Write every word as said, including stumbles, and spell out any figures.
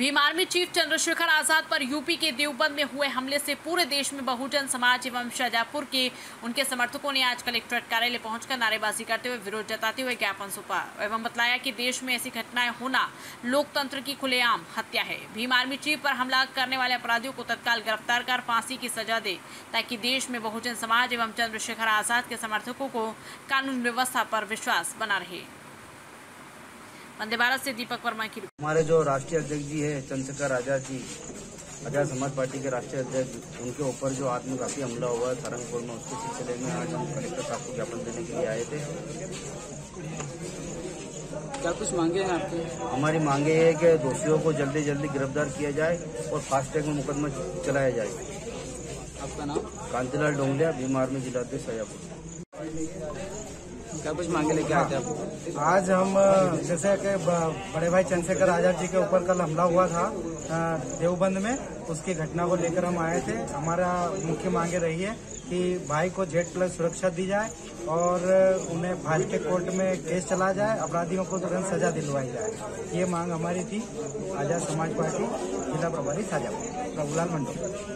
Bhim army chief Chandrashekhar Azad पर UP के देवबंद में हुए हमले से पूरे देश में बहुजन समाज एवं शाहजहांपुर के उनके समर्थकों ने आज कलेक्ट्रेट कार्यालय पहुंचकर नारेबाजी करते हुए विरोध जताते हुए ज्ञापन सौंपा एवं बतलाया कि देश में ऐसी घटनाएं होना लोकतंत्र की खुलेआम हत्या है। भीम आर्मी चीफ पर हमला करने वाले अपराधियों को तत्काल गिरफ्तार कर फांसी की सजा दे ताकि देश में बहुजन समाज एवं चंद्रशेखर आजाद के समर्थकों को कानून व्यवस्था पर विश्वास बना रहे। वंदे भारत से दीपक वर्मा की। हमारे जो राष्ट्रीय अध्यक्ष जी है चंद्रशेखर आजाद जी, आजाद समाज पार्टी के राष्ट्रीय अध्यक्ष, उनके ऊपर जो आत्मघाती हमला हुआ है सारंगपुर में, उसके सिलसिले में आज हम कलेक्टर साहब को ज्ञापन देने के लिए आए थे। क्या कुछ मांगे हैं आपकी? हमारी मांगे है कि दोषियों को जल्दी जल्दी गिरफ्तार किया जाए और फास्ट ट्रैक में मुकदमा चलाया जाए। आपका नाम? कांतिलाल डोंगलिया, भीम आर्मी जिलाध्यक्ष शाहजहांपुर। क्या कुछ मांगे लेके आते हैं आप? आज हम जैसे कि बड़े भाई चंद्रशेखर आजाद जी के ऊपर कल हमला हुआ था देवबंद में, उसकी घटना को लेकर हम आए थे। हमारा मुख्य मांगे रही है कि भाई को जेड प्लस सुरक्षा दी जाए और उन्हें फास्ट ट्रैक कोर्ट में केस चला जाए, अपराधियों को तुरंत सजा दिलवाई जाए। ये मांग हमारी थी। आजाद समाज पार्टी जिला प्रभारी शाहजहांपुर, प्रभुलाल मंडल।